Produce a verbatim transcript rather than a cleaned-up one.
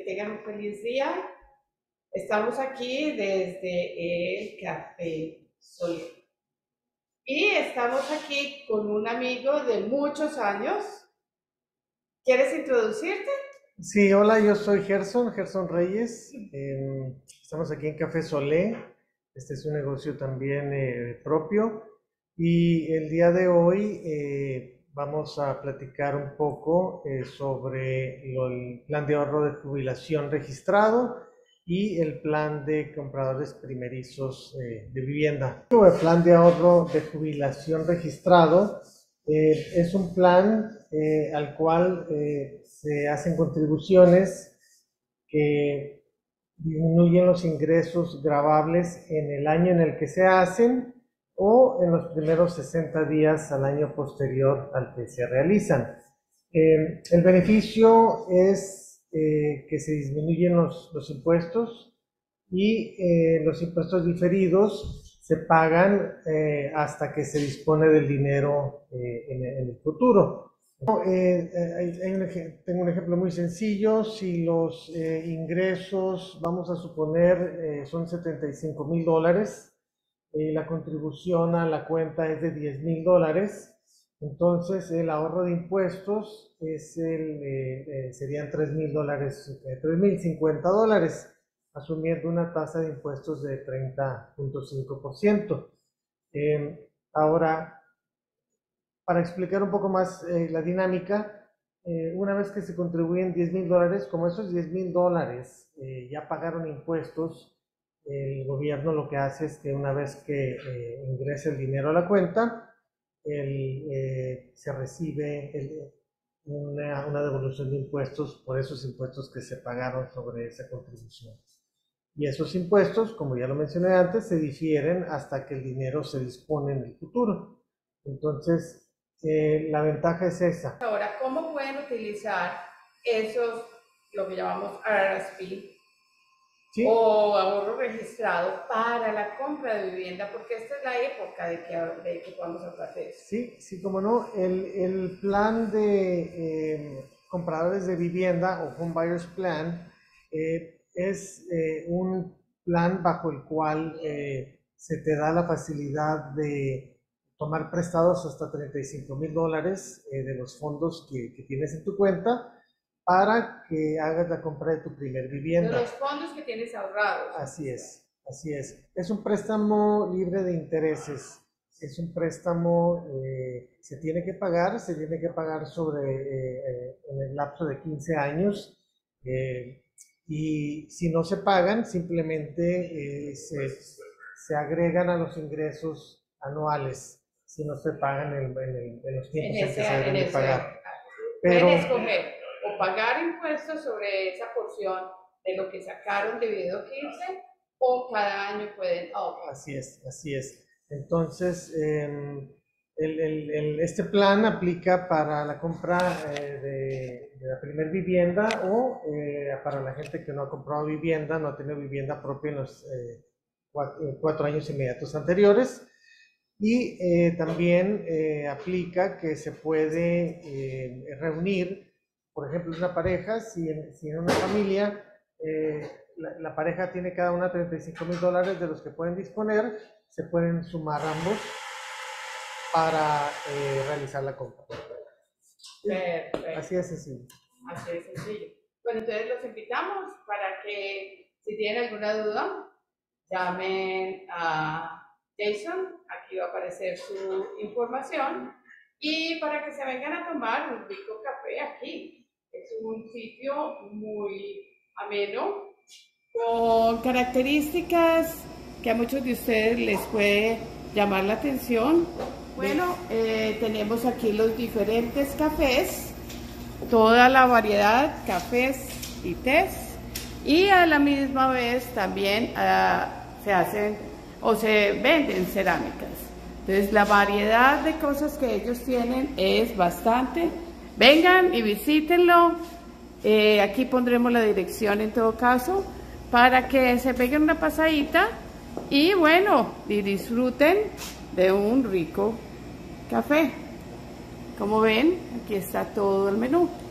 tengan un feliz día. Estamos aquí desde el Café Solé. Y estamos aquí con un amigo de muchos años. ¿Quieres introducirte? Sí, hola, yo soy Gerson, Gerson Reyes. Eh, estamos aquí en Café Solé. Este es un negocio también eh, propio. Y el día de hoy eh, vamos a platicar un poco eh, sobre lo- el plan de ahorro de jubilación registrado y el plan de compradores primerizos eh, de vivienda. El plan de ahorro de jubilación registrado eh, es un plan eh, al cual eh, se hacen contribuciones que disminuyen los ingresos gravables en el año en el que se hacen o en los primeros sesenta días al año posterior al que se realizan. Eh, el beneficio es eh, que se disminuyen los, los impuestos y eh, los impuestos diferidos se pagan eh, hasta que se dispone del dinero eh, en, en el futuro. No, eh, eh, hay un ej- tengo un ejemplo muy sencillo. Si los eh, ingresos, vamos a suponer, eh, son setenta y cinco mil dólares, y la contribución a la cuenta es de diez mil dólares, entonces el ahorro de impuestos es el, eh, eh, serían tres mil dólares, eh, tres mil cincuenta dólares, asumiendo una tasa de impuestos de treinta punto cinco por ciento. Eh, ahora, para explicar un poco más eh, la dinámica, eh, una vez que se contribuyen diez mil dólares, como esos diez mil dólares eh, ya pagaron impuestos, el gobierno lo que hace es que una vez que eh, ingresa el dinero a la cuenta, el, eh, se recibe el, una, una devolución de impuestos por esos impuestos que se pagaron sobre esa contribución. Y esos impuestos, como ya lo mencioné antes, se difieren hasta que el dinero se dispone en el futuro. Entonces, eh, la ventaja es esa. Ahora, ¿cómo pueden utilizar esos, lo que llamamos R S P, ¿Sí? o ahorro registrado para la compra de vivienda? Porque esta es la época de que, de que podamos hablar de eso. Sí, sí, como no, el, el plan de eh, compradores de vivienda o Home Buyers Plan eh, es eh, un plan bajo el cual eh, se te da la facilidad de tomar prestados hasta treinta y cinco mil dólares eh, de los fondos que, que tienes en tu cuenta para que hagas la compra de tu primer De vivienda. los fondos que tienes ahorrados. Así es, así es. Es un préstamo libre de intereses. Es un préstamo, eh, se tiene que pagar, se tiene que pagar sobre, eh, eh, en el lapso de quince años. eh, y si no se pagan, simplemente eh, se, se agregan a los ingresos anuales, si no se pagan en, en el- en los tiempos En en, que ese, se deben en de ese, pagar. pueden Pero, escoger o pagar impuestos sobre esa porción de lo que sacaron dividido quince, o cada año pueden ahorrar. así es, así es. Entonces, em, el- el- el- este plan aplica para la compra eh, de, de la primera vivienda o eh, para la gente que no ha comprado vivienda, no ha tenido vivienda propia en los eh, cuatro, eh, cuatro años inmediatos anteriores. Y eh, también eh, aplica que se puede eh, reunir, por ejemplo, una pareja, si en, si en una familia eh, la, la pareja tiene cada una treinta y cinco mil dólares de los que pueden disponer, se pueden sumar ambos para eh, realizar la compra. Perfecto. Así es sencillo. Así de sencillo. Bueno, entonces los invitamos para que, si tienen alguna duda, llamen a Jason, aquí va a aparecer su información, y para que se vengan a tomar un rico café aquí. Es un sitio muy ameno, con características que a muchos de ustedes les puede llamar la atención. Bueno, eh, tenemos aquí los diferentes cafés, toda la variedad, cafés y tés, y a la misma vez también uh, se hacen o se venden cerámicas. Entonces la variedad de cosas que ellos tienen es bastante. Vengan y visítenlo. Eh, aquí pondremos la dirección en todo caso para que se peguen una pasadita y bueno, y disfruten de un rico café. Como ven, aquí está todo el menú.